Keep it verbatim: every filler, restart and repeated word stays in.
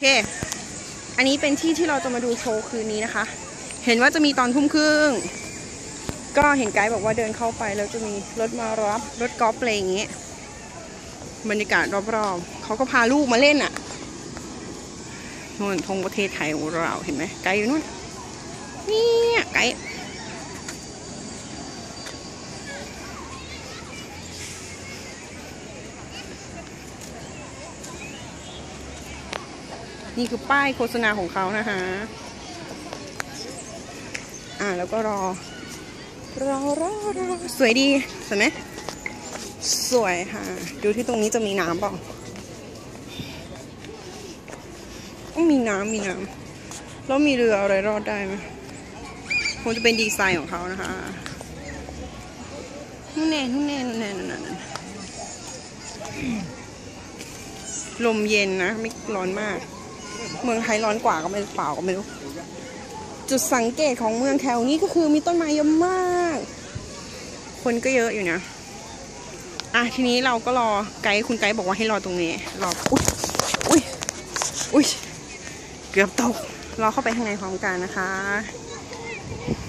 โอเคอันนี้เป็นที่ที่เราจะมาดูโชว์คืนนี้นะคะเห็นว่าจะมีตอนทุ่มครึ่งก็เห็นไกด์บอกว่าเดินเข้าไปแล้วจะมีรถมารับรถกอล์ฟอะไรอย่างเงี้ยบรรยากาศรอบๆเขาก็พาลูกมาเล่นอ่ะนู่นธงประเทศไทยของเราเห็นไหมไกด์อยู่นู่นนี่ไกด์นี่คือป้ายโฆษณาของเขานะคะอ่าแล้วก็รอรอรอรอสวยดีสวยไหมสวยค่ะดูที่ตรงนี้จะมีน้ำเปล่าต้องมีน้ำมีน้ำแล้วมีเรืออะไรรอดได้ไหมคงจะเป็นดีไซน์ของเขานะคะนู่นแน่นู่นแน่นู่นแน่นู่นแน่ลมเย็นนะไม่ร้อนมากเมืองไทยร้อนกว่าก็ไม่เปล่าก็ไม่รู้จุดสังเกตของเมืองแถวนี้ก็คือมีต้นไม้เยอะมากคนก็เยอะอยู่นะอ่ะทีนี้เราก็รอไกด์คุณไกด์บอกว่าให้รอตรงนี้รออุ้ยอุ้ยอุ้ยเกือบตกรอเข้าไปข้างในพร้อมกันนะคะ